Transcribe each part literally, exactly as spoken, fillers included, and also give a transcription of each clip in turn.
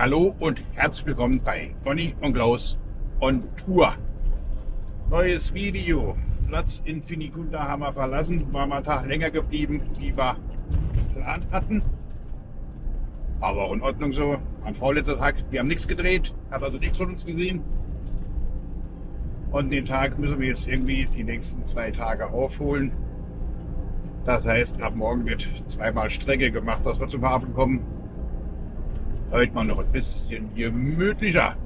Hallo und herzlich willkommen bei Conny und Klaus on Tour. Neues Video. Platz in Finicunda haben wir verlassen. War mal einen Tag länger geblieben, wie wir geplant hatten. Aber auch in Ordnung so. Am vorletzten Tag, wir haben nichts gedreht, hat also nichts von uns gesehen. Und den Tag müssen wir jetzt irgendwie die nächsten zwei Tage aufholen. Das heißt, ab morgen wird zweimal Strecke gemacht, dass wir zum Hafen kommen. Heute mal noch ein bisschen gemütlicher.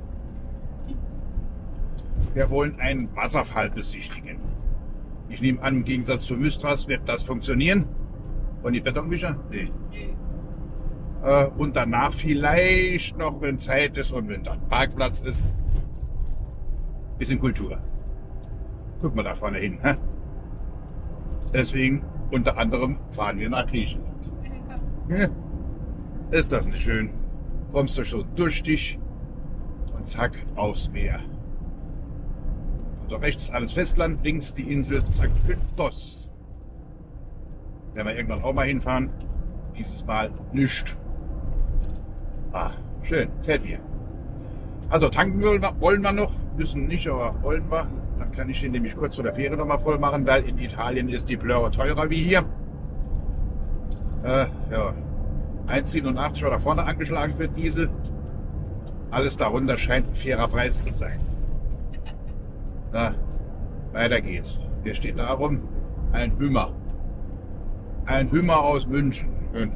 Wir wollen einen Wasserfall besichtigen. Ich nehme an, im Gegensatz zu Mystras wird das funktionieren. Und die Betonmischer? Nee. Äh, und danach vielleicht noch, wenn Zeit ist und wenn dann Parkplatz ist, bisschen Kultur. Guck mal da vorne hin. Hä? Deswegen unter anderem fahren wir nach Griechenland. Ja. Ist das nicht schön? Kommst du schon durch dich und zack, aufs Meer. Also rechts alles Festland, links die Insel Zakynthos. Werden wir irgendwann auch mal hinfahren. Dieses Mal nicht. Ah, schön, fährt mir. Also tanken wollen wir, wollen wir noch, müssen nicht, aber wollen wir. Dann kann ich den nämlich kurz vor der Fähre noch mal voll machen, weil in Italien ist die Plöre teurer wie hier. Äh, ja. eins Komma siebenundachtzig war da vorne angeschlagen für Diesel. Alles darunter scheint ein fairer Preis zu sein. Na, weiter geht's. Hier steht darum ein Hümmer. Ein Hümmer aus München. Und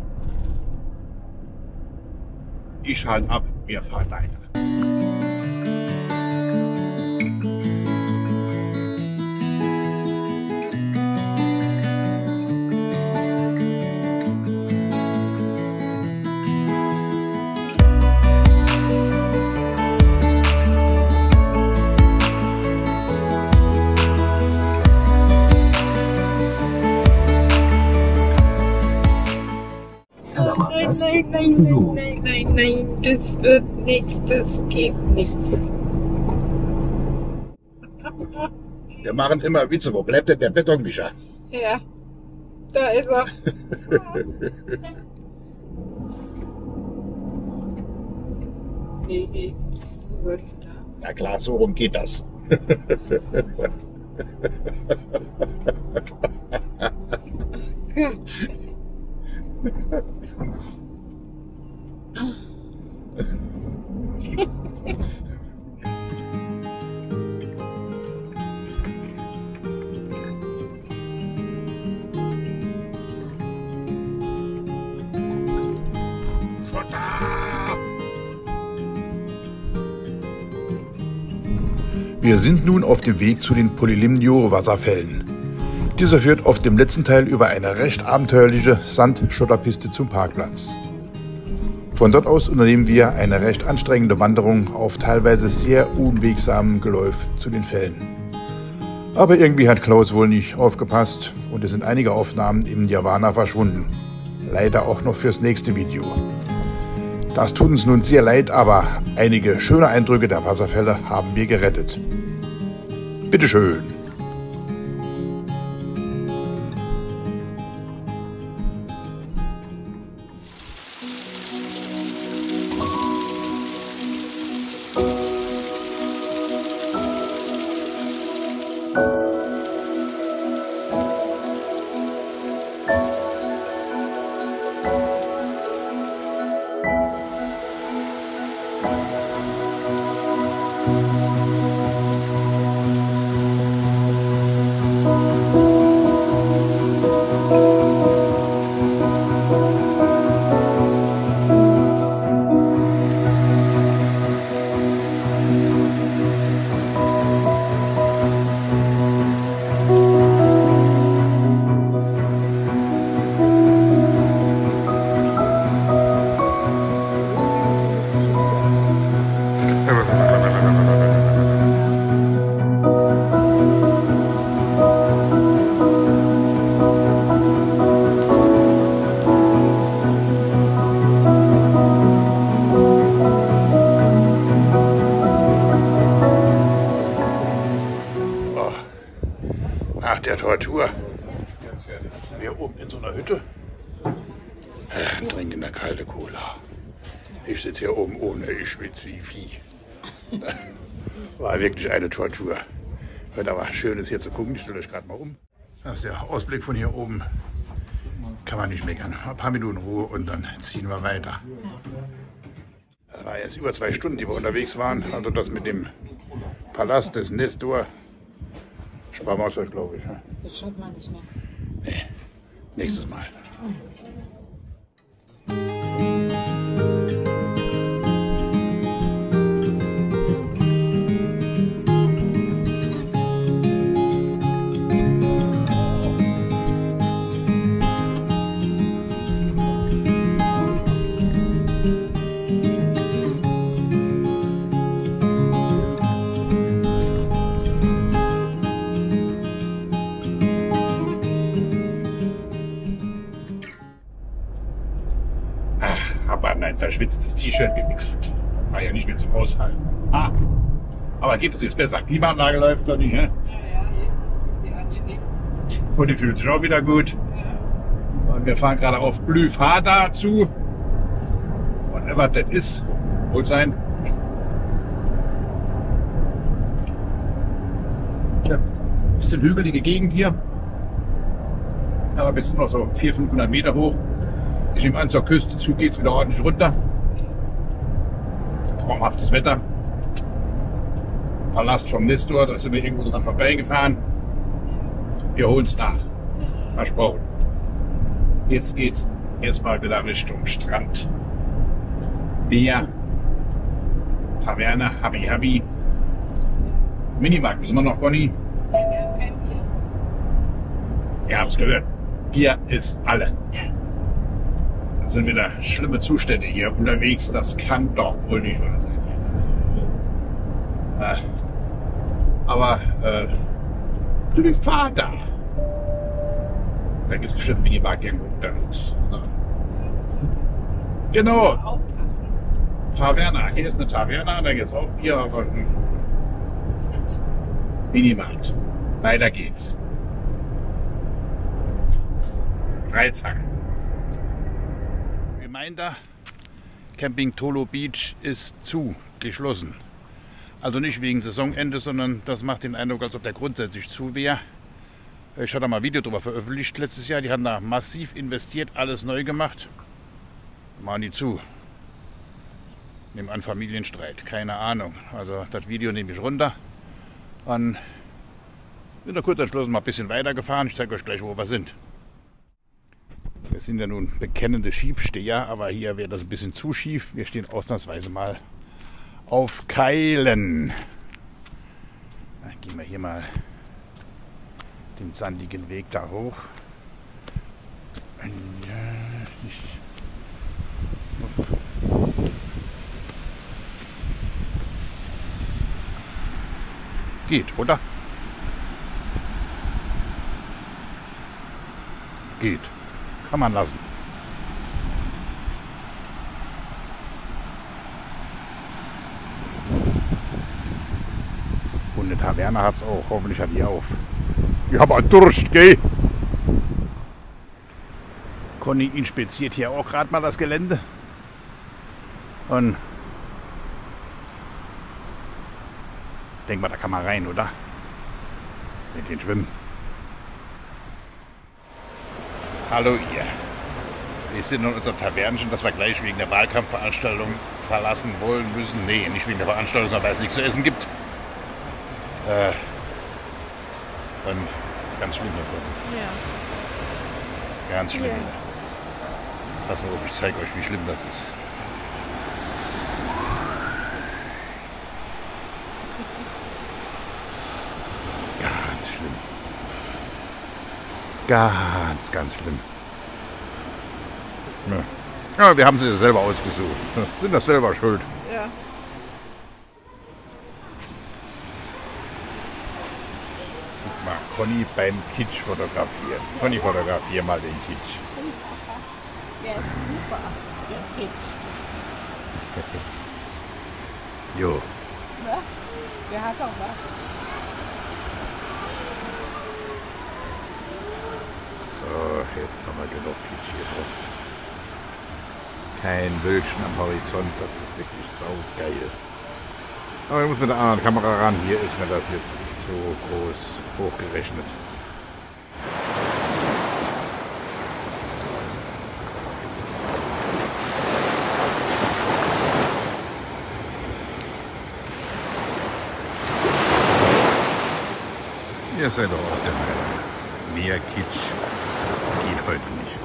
ich halte ab, wir fahren weiter. Nein, nein, nein, nein, nein, nein, das wird nichts, das geht nichts. Wir machen immer Witze. Wo bleibt denn der Betonmischer? Ja, da ist er. Nee, nee, so soll's da. Na klar, so rum geht das. Gott. Wir sind nun auf dem Weg zu den Polylimnio-Wasserfällen. Dieser führt auf dem letzten Teil über eine recht abenteuerliche Sand-Schotterpiste zum Parkplatz. Von dort aus unternehmen wir eine recht anstrengende Wanderung auf teilweise sehr unwegsamen Geläuf zu den Fällen. Aber irgendwie hat Klaus wohl nicht aufgepasst und es sind einige Aufnahmen im Nirvana verschwunden. Leider auch noch fürs nächste Video. Das tut uns nun sehr leid, aber einige schöne Eindrücke der Wasserfälle haben wir gerettet. Bitteschön! Nach der Tortur. Wir oben in so einer Hütte. Äh, trinken eine kalte Cola. Ich sitze hier oben ohne, ich schwitze wie Vieh. War wirklich eine Tortur. Heute aber schön ist hier zu gucken, ich stelle euch gerade mal um. Das ist der Ausblick von hier oben. Kann man nicht meckern. Ein paar Minuten Ruhe und dann ziehen wir weiter. Das war jetzt über zwei Stunden, die wir unterwegs waren. Also das mit dem Palast des Nestor sparen wir uns euch, glaube ich. Das schafft man nicht mehr. Nee, nächstes Mal. Ein verschwitztes T-Shirt gewechselt. War ja nicht mehr zum Aushalten. Ah. Aber geht es jetzt besser? Klimaanlage läuft doch nicht, ne? Ja, ja, jetzt ist gut, die angenehm. Und die fühlt sich auch wieder gut. Ja. Und wir fahren gerade auf Blüfada zu. Whatever das ist. Wohl sein. Ja, ein bisschen hügelige Gegend hier. Aber wir sind noch so vierhundert, fünfhundert Meter hoch. Ich nehme an, zur Küste zu geht es wieder ordentlich runter. Traumhaftes Wetter. Palast vom Nestor, da sind wir irgendwo dran vorbeigefahren. Wir holen es nach. Versprochen. Jetzt geht's erstmal wieder Richtung Strand. Meer. Taverne, Habi Habi. Minimarkt müssen wir noch, Conny. Wir haben kein Bier. Ihr habt es gehört. Bier ist alle. Ja. Da sind wieder schlimme Zustände hier unterwegs. Das kann doch wohl nicht wahr sein. Äh, aber äh, Blüfada. Da gibt es bestimmt Minimarkt irgendwo unterwegs. Ja. Genau. Aufpassen. Taverna. Hier ist eine Taverna, da gibt es auch Bier, aber hm. Minimarkt. Weiter geht's. Dreizack. Reminder, Camping Tolo Beach ist zu, geschlossen. Also nicht wegen Saisonende, sondern das macht den Eindruck, als ob der grundsätzlich zu wäre. Ich hatte mal ein Video darüber veröffentlicht letztes Jahr. Die haben da massiv investiert, alles neu gemacht. Machen die zu. Nehmen an Familienstreit, keine Ahnung. Also das Video nehme ich runter. Und bin da kurz entschlossen, mal ein bisschen weitergefahren. Ich zeige euch gleich, wo wir sind. Wir sind ja nun bekennende Schiefsteher, aber hier wäre das ein bisschen zu schief. Wir stehen ausnahmsweise mal auf Keilen. Dann gehen wir hier mal den sandigen Weg da hoch. Geht, oder? Geht. Kann man lassen. Und eine Taverne hat es auch. Hoffentlich hat die auf. Ich habe einen Durst, gell? Conny inspiziert hier auch gerade mal das Gelände. Und denk mal, da kann man rein, oder? Mit den Schwimmen. Hallo ihr. Wir sind in unserem Tavernchen, das wir gleich wegen der Wahlkampfveranstaltung verlassen wollen müssen. Nee, nicht wegen der Veranstaltung, sondern weil es nichts zu essen gibt. Äh, dann ist ganz schlimm da Ja. Ganz schlimm. Ja. Pass mal auf, ich zeige euch, wie schlimm das ist. Ganz schlimm. Ganz, ganz schlimm. Ja, ja wir haben sie ja selber ausgesucht. Sind das selber schuld. Ja. Guck mal, Conny beim Kitsch fotografieren. Conny, fotografier mal den Kitsch. Der ist super. Der Kitsch. Jo. Na? Der hat auch was. So, jetzt haben wir genug Kitsch hier drauf. Kein Wölkchen am Horizont, das ist wirklich saugeil. Aber ich muss mit der anderen Kamera ran, hier ist mir das jetzt zu groß hochgerechnet. Ihr seid doch auch der Meinung, mehr Kitsch geht heute nicht.